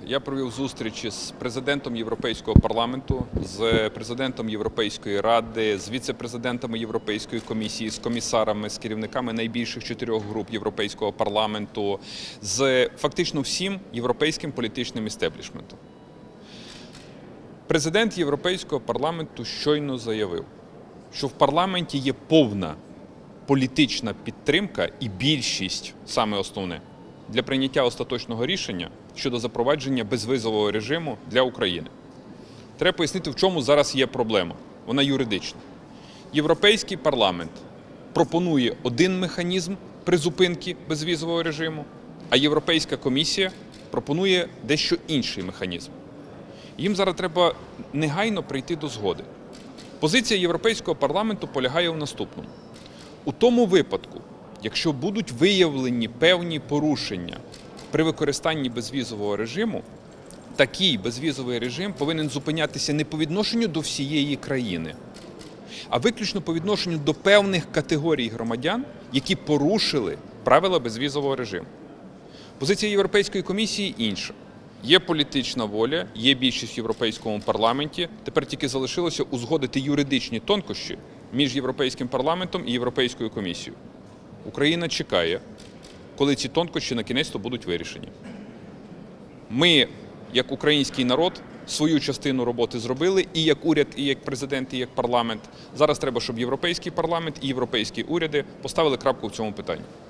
Я провів зустрічі з президентом Європейського парламенту, з президентом Європейської ради, з віце-президентами Європейської комісії, з комісарами, з керівниками найбільших 4 груп Європейського парламенту, з фактично всім європейським політичним істеблішментом. Президент Європейського парламенту щойно заявив, що в парламенті є повна політична підтримка і більшість, саме основне, для прийняття остаточного рішення щодо запровадження безвізового режиму для України. Треба пояснити, в чому зараз є проблема. Вона юридична. Європейський парламент пропонує один механізм призупинки безвізового режиму, а Європейська комісія пропонує дещо інший механізм. Їм зараз треба негайно прийти до згоди. Позиція Європейського парламенту полягає в наступному. У тому випадку, якщо будуть виявлені певні порушення при використанні безвізового режиму, такий безвізовий режим повинен зупинятися не по відношенню до всієї країни, а виключно по відношенню до певних категорій громадян, які порушили правила безвізового режиму. Позиція Європейської комісії інша. Є політична воля, є більшість в Європейському парламенті, тепер тільки залишилося узгодити юридичні тонкощі між Європейським парламентом і Європейською комісією. Україна чекає, коли ці тонкощі на кінець-то будуть вирішені. Ми, як український народ, свою частину роботи зробили, і як уряд, і як президент, і як парламент. Зараз треба, щоб Європейський парламент і європейські уряди поставили крапку в цьому питанні.